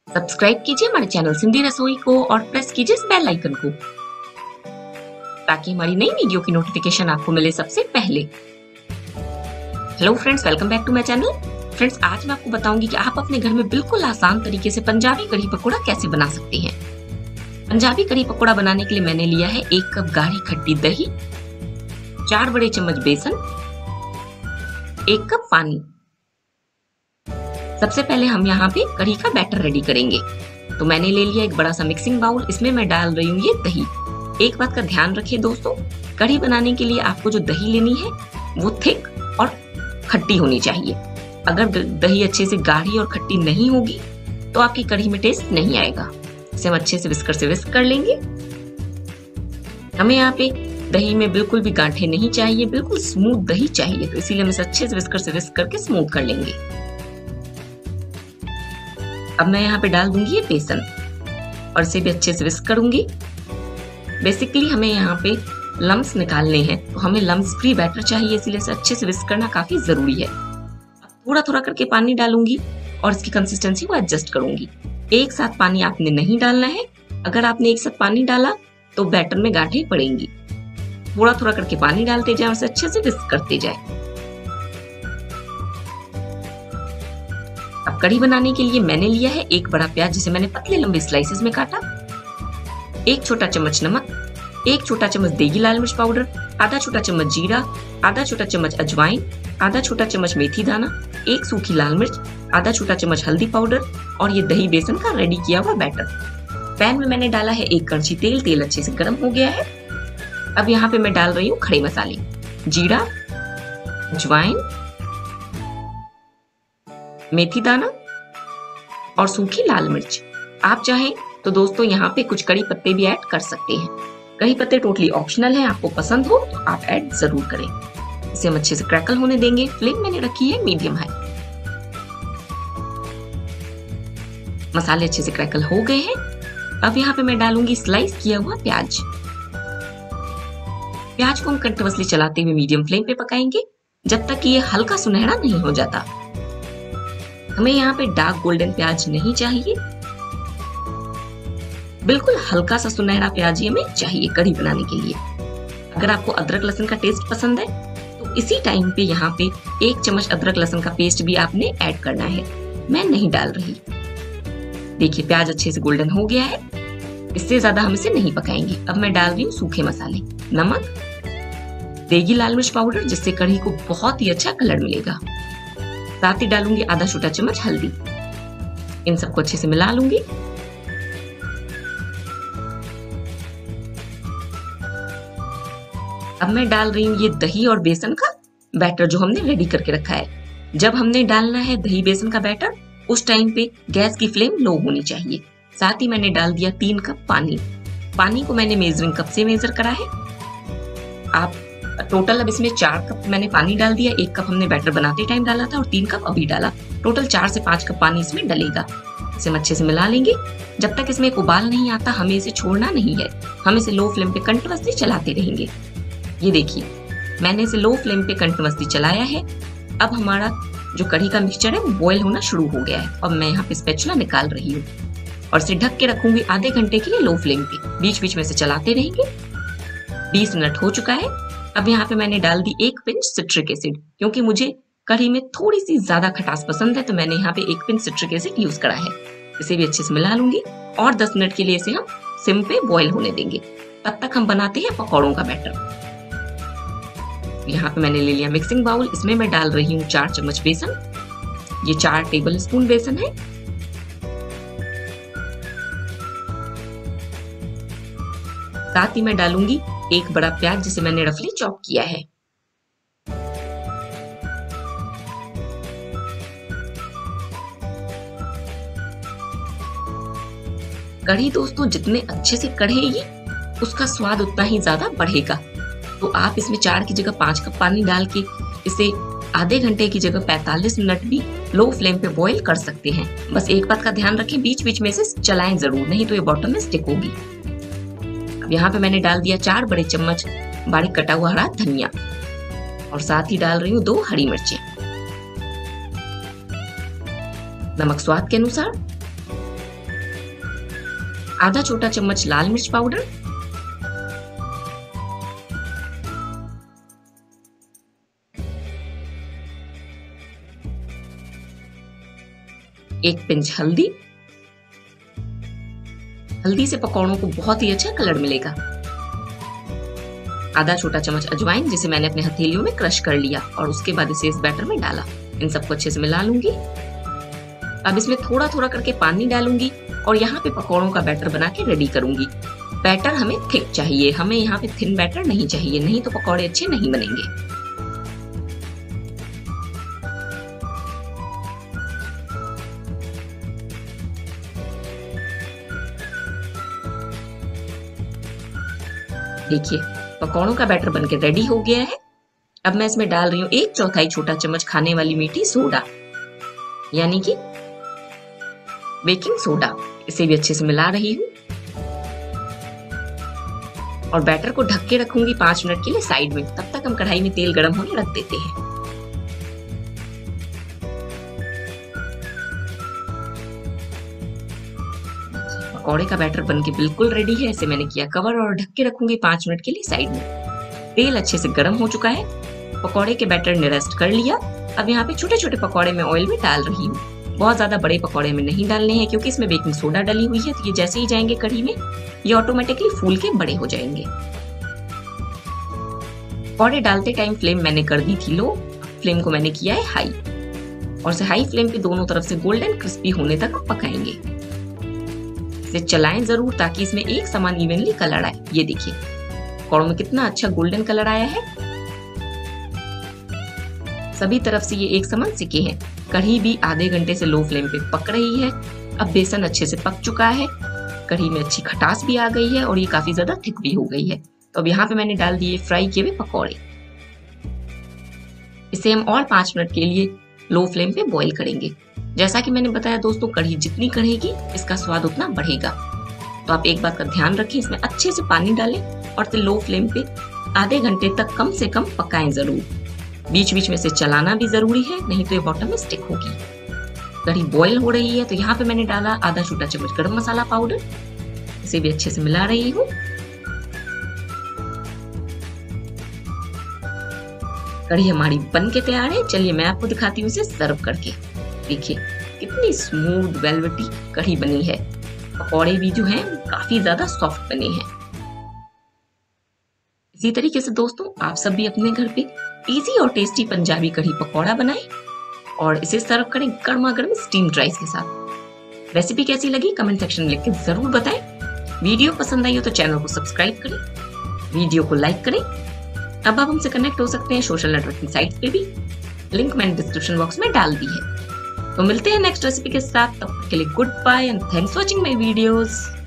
Subscribe कीजिए हमारे channel Sindhi रसोई को और प्रेस कीजिए इस बेल आइकन को ताकि हमारी नई वीडियो की नोटिफिकेशन आपको मिले सबसे पहले। Hello friends, welcome back to my channel. Friends, आज मैं आपको बताऊंगी कि आप अपने घर में बिल्कुल आसान तरीके से पंजाबी कढ़ी पकौड़ा कैसे बना सकते हैं। पंजाबी कढ़ी पकौड़ा बनाने के लिए मैंने लिया है 1 कप गाढ़ी खट्टी दही, 4 बड़े चम्मच बेसन, 1 कप पानी। सबसे पहले हम यहाँ पे कढ़ी का बैटर रेडी करेंगे। तो मैंने ले लिया एक बड़ा सा मिक्सिंग बाउल, इसमें मैं डाल रही हूँ ये दही। एक बात का ध्यान रखिए दोस्तों, कढ़ी बनाने के लिए आपको जो दही लेनी है वो थिक और खट्टी होनी चाहिए। अगर दही अच्छे से गाढ़ी और खट्टी नहीं होगी तो आपकी कढ़ी में टेस्ट नहीं आएगा। इसे हम अच्छे से विस्कर से विस्क कर लेंगे। हमें यहाँ पे दही में बिल्कुल भी गांठें नहीं चाहिए, बिल्कुल स्मूथ दही चाहिए, तो इसीलिए हम इसे अच्छे से विस्कर से विस्क करके स्मूथ कर लेंगे। अब मैं यहाँ पे डाल दूंगी ये बेसन और इसे भी अच्छे से विस्क करूंगी। बेसिकली हमें यहाँ पे लम्स निकालने हैं, तो हमें लम्स फ्री बैटर चाहिए, इसीलिए इसे अच्छे से विस्क करना काफी जरूरी है। थोड़ा थोड़ा करके पानी डालूंगी और इसकी कंसिस्टेंसी को एडजस्ट करूंगी। एक साथ पानी आपने नहीं डालना है। अगर आपने एक साथ पानी डाला तो बैटर में गांठें पड़ेंगी। थोड़ा थोड़ा करके पानी डालते जाए और इसे अच्छे से विस्क करते जाए। अब कढ़ी बनाने के लिए मैंने लिया है 1 बड़ा प्याज, जिसे मैंने पतले लंबे स्लाइसेस में काटा, 1 छोटा चम्मच नमक, 1 छोटा चम्मच देगी लाल मिर्च पाउडर, आधा छोटा चम्मच जीरा, आधा छोटा चम्मच अजवाइन, आधा छोटा चम्मच मेथी दाना, 1 सूखी लाल मिर्च, आधा छोटा चम्मच हल्दी पाउडर और ये दही बेसन का रेडी किया हुआ बैटर। पैन में मैंने डाला है 1 कड़छी तेल। तेल अच्छे से गर्म हो गया है। अब यहाँ पे मैं डाल रही हूँ खड़े मसाले, जीरा, अजवाइन, मेथी दाना और सूखी लाल मिर्च। आप चाहें तो दोस्तों यहाँ पे कुछ कड़ी पत्ते भी ऐड कर सकते हैं। कड़ी पत्ते टोटली ऑप्शनल है, आपको पसंद हो तो आप ऐड जरूर करें। इसे हम अच्छे से क्रैकल होने देंगे। फ्लेम मैंने रखी है मीडियम हाई। मसाले अच्छे से क्रैकल हो गए हैं। अब यहाँ पे मैं डालूंगी स्लाइस किया हुआ प्याज। प्याज को हम कंटिन्यूअसली चलाते हुए मीडियम फ्लेम पे पकाएंगे जब तक कि ये हल्का सुनहरा नहीं हो जाता। हमें यहाँ पे डार्क गोल्डन प्याज नहीं चाहिए, बिल्कुल हल्का सा सुनहरा प्याज ही हमें चाहिए कढ़ी बनाने के लिए। अगर आपको अदरक लहसुन का टेस्ट पसंद है तो इसी टाइम पे यहाँ पे 1 चम्मच अदरक लहसुन का पेस्ट भी आपने ऐड करना है। मैं नहीं डाल रही। देखिए प्याज अच्छे से गोल्डन हो गया है। इससे ज्यादा हम इसे नहीं पकाएंगे। अब मैं डाल रही हूँ सूखे मसाले, नमक, देगी लाल मिर्च पाउडर, जिससे कढ़ी को बहुत ही अच्छा कलर मिलेगा। साथ ही डालूंगी आधा छोटा चम्मच हल्दी। इन सबको अच्छे से मिला लूंगी। अब मैं डाल रही हूँ ये दही और बेसन का बैटर जो हमने रेडी करके रखा है। जब हमने डालना है दही बेसन का बैटर, उस टाइम पे गैस की फ्लेम लो होनी चाहिए। साथ ही मैंने डाल दिया 3 कप पानी। पानी को मैंने मेजरिंग कप से मेजर करा है। आप टोटल अब इसमें 4 कप मैंने पानी डाल दिया। 1 कप हमने बैटर बनाते टाइम डाला था और 3 कप अभी डाला। टोटल 4 से 5 कप पानी इसमें डलेगा। इसे हम अच्छे से मिला लेंगे। जब तक इसमें एक उबाल नहीं आता हमें इसे छोड़ना नहीं है। हम इसे लो फ्लेम पे कंटिन्यूअसली चलाते रहेंगे। ये देखिए मैंने इसे लो फ्लेम पे कंटिन्यूअसली चलाया है। अब हमारा जो कढ़ी का मिक्सचर है वो बॉयल होना शुरू हो गया है। अब मैं यहाँ पे स्पैचुला निकाल रही हूँ और इसे ढक के रखूंगी आधे घंटे के लिए लो फ्लेम पे। बीच बीच में से चलाते रहेंगे। 20 मिनट हो चुका है। अब यहाँ पे मैंने डाल दी 1 पिंच सिट्रिक एसिड, क्योंकि मुझे कढ़ी में थोड़ी सी ज्यादा खटास पसंद है तो मैंने यहाँ पे 1 पिंच सिट्रिक एसिड यूज करा है। इसे भी अच्छे से मिला लूंगी और 10 मिनट के लिए इसे हम सिम पे बॉईल होने देंगे। तब तक हम बनाते हैं पकौड़ों का बैटर। यहाँ पे मैंने ले लिया मिक्सिंग बाउल। इसमें मैं डाल रही हूँ 4 चम्मच बेसन। ये 4 टेबल स्पून बेसन है। साथ ही मैं डालूंगी 1 बड़ा प्याज, जिसे मैंने रफली चॉप किया है। कढ़ी दोस्तों जितने अच्छे से कढ़ेगी उसका स्वाद उतना ही ज्यादा बढ़ेगा। तो आप इसमें 4 की जगह 5 कप पानी डाल के इसे आधे घंटे की जगह 45 मिनट भी लो फ्लेम पे बॉईल कर सकते हैं। बस एक बात का ध्यान रखें, बीच बीच में से चलाएं जरूर, नहीं तो ये बॉटम में स्टिक होगी। अब यहाँ पे मैंने डाल दिया 4 बड़े चम्मच बारीक कटा हुआ हरा धनिया और साथ ही डाल रही हूँ 2 हरी मिर्चें। नमक स्वाद के अनुसार आधा छोटा चम्मच लाल मिर्च पाउडर, एक पिंच हल्दी। हल्दी से पकौड़ों को बहुत ही अच्छा कलर मिलेगा। आधा छोटा चम्मच अजवाइन, जिसे मैंने अपने हथेलियों में क्रश कर लिया और उसके बाद इसे इस बैटर में डाला। इन सबको अच्छे से मिला लूंगी। अब इसमें थोड़ा थोड़ा करके पानी डालूंगी और यहाँ पे पकौड़ों का बैटर बना के रेडी करूंगी। बैटर हमें थिक चाहिए, हमें यहाँ पे थिन बैटर नहीं चाहिए, नहीं तो पकौड़े अच्छे नहीं बनेंगे। देखिए पकौड़ों का बैटर बनके रेडी हो गया है। अब मैं इसमें डाल रही हूँ 1/4 छोटा चम्मच खाने वाली मीठी सोडा, यानी कि बेकिंग सोडा। इसे भी अच्छे से मिला रही हूँ और बैटर को ढक के रखूंगी 5 मिनट के लिए साइड में। तब तक हम कढ़ाई में तेल गर्म होने रख देते हैं। पकौड़े का बैटर बनके बिल्कुल रेडी है। इसे मैंने किया कवर और ढक के रखूंगी 5 मिनट के लिए साइड में। तेल अच्छे से गर्म हो चुका है। पकौड़े के बैटर ने रेस्ट कर लिया। अब यहाँ पे छोटे छोटे पकौड़े में ऑयल में डाल रही हूँ। बहुत ज्यादा बड़े पकौड़े में नहीं डालने हैं, क्योंकि इसमें बेकिंग सोडा डली हुई है, तो ये जैसे ही जाएंगे कढ़ी में ये ऑटोमेटिकली फूल के बड़े हो जाएंगे। पकौड़े डालते टाइम फ्लेम मैंने कर दी थी लो, फ्लेम को मैंने किया है हाई, और इसे हाई फ्लेम पे दोनों तरफ से गोल्डन क्रिस्पी होने तक पकाएंगे। इसे चलाएं जरूर ताकि इसमें एक समान इवनली कलर आए। ये देखिए पकौड़ों में कितना अच्छा गोल्डन कलर आया है। सभी तरफ से ये एक समान सिके हैं। कढ़ी भी आधे घंटे से लो फ्लेम पे पक रही है। अब बेसन अच्छे से पक चुका है, कढ़ी में अच्छी खटास भी आ गई है और ये काफी ज्यादा थिक भी हो गई है। तो अब यहाँ पे मैंने डाल दिए फ्राई किए हुए पकौड़े। इसे हम और 5 मिनट के लिए लो फ्लेम पे बॉईल करेंगे। जैसा कि मैंने बताया दोस्तों, कढ़ी जितनी कढ़ेगी इसका स्वाद उतना बढ़ेगा। तो आप एक बात का ध्यान रखें, इसमें अच्छे से पानी डालें और फिर लो फ्लेम पे आधे घंटे तक कम से कम पकाएं जरूर। बीच बीच में से चलाना भी जरूरी है, नहीं तो ये बॉटम में स्टिक होगी। कढ़ी बॉईल हो रही है तो यहाँ पे मैंने डाला आधा छोटा चम्मच गरम मसाला पाउडर। इसे भी अच्छे से मिला रही हूँ। कढ़ी हमारी बन के तैयार है। चलिए मैं आपको दिखाती हूँ इसे सर्व करके। देखिए कितनी स्मूथ वेलवेटी कढ़ी बनी है। पकौड़े भी जो हैं काफी ज्यादा सॉफ्ट बने हैं। इसी तरीके से दोस्तों आप सब भी अपने घर पे इजी और टेस्टी पंजाबी कढ़ी पकौड़ा बनाएं और इसे सर्व करें गर्मा गर्म स्टीम्ड राइस के साथ। रेसिपी कैसी लगी कमेंट सेक्शन में लिख के जरूर बताएं। वीडियो पसंद आई हो तो चैनल को सब्सक्राइब करें, वीडियो को लाइक करें। अब आप हमसे कनेक्ट हो सकते हैं सोशल नेटवर्किंग साइट्स पे भी, लिंक मैंने डिस्क्रिप्शन बॉक्स में डाल दी है। तो मिलते हैं नेक्स्ट रेसिपी के साथ, तब तक के लिए good bye and thanks for watching my videos.